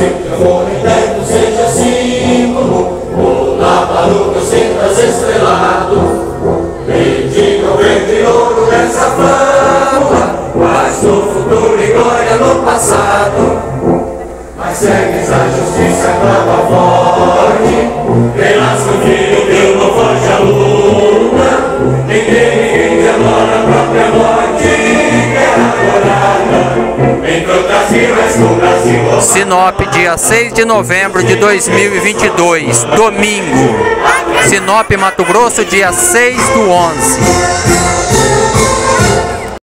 sempre amor eterno seja símbolo. O lava-luvas cintas estrelado, bendiga o verde e ouro dessa flâmula, paz no futuro e glória no passado. Mas segues a justiça, clama forte, renasce o filho, teu não foge a luta. Ninguém demora a própria morte, terra adorada, entrou Brasil, és com Brasil. Sinop, dia 6 de novembro de 2022, domingo. Sinop, Mato Grosso, dia 6/11.